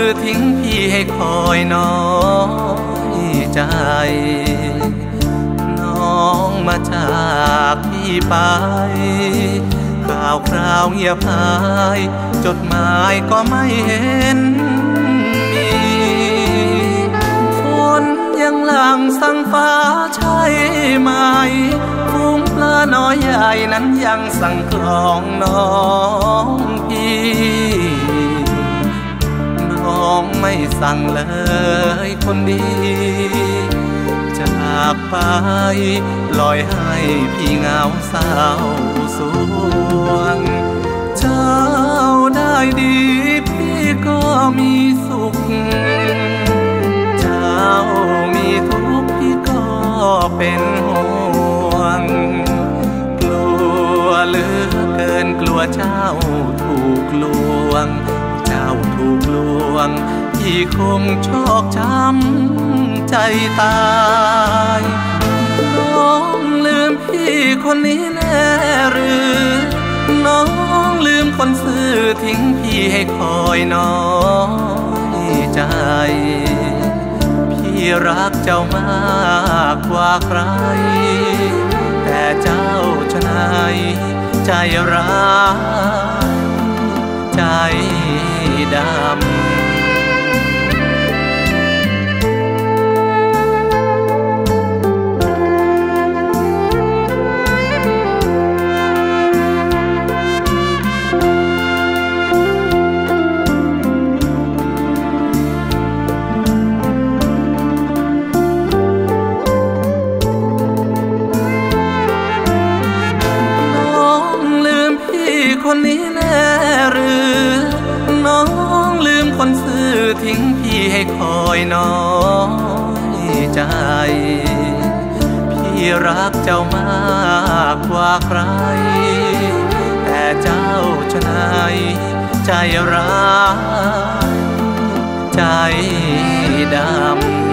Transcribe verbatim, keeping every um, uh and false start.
ทิ้งพี่ให้คอยน้อยใจน้องมาจากพี่ไปข่าวคราวเงียบหายจดหมายก็ไม่เห็นมีฝนยังหลั่งสั่งฟ้าใช่ไหมฝูงปลาน้อยใหญ่นั้นยังสั่งกลองน้องพี่น้องไม่สั่งเลยคนดีจากไปปล่อยให้พี่เหงาเศร้าสวงเจ้าได้ดีพี่ก็มีสุขเจ้ามีทุกข์พี่ก็เป็นห่วงกลัวเหลือเกินกลัวเจ้าถูกลวงเจ้าถูกลวงพี่คงชอกช้ำใจตายน้องลืมพี่คนนี้แน่หรือน้องลืมคนซื่อทิ้งพี่ให้คอยน้อยใจพี่รักเจ้ามากกว่าใครแต่เจ้าฉะไหนใจร้ายใจดำคนนี้แน่หรือน้องลืมคนซื่อทิ้งพี่ให้คอยน้อยใจพี่รักเจ้ามากกว่าใครแต่เจ้าฉะไหนใจร้ายใจดำ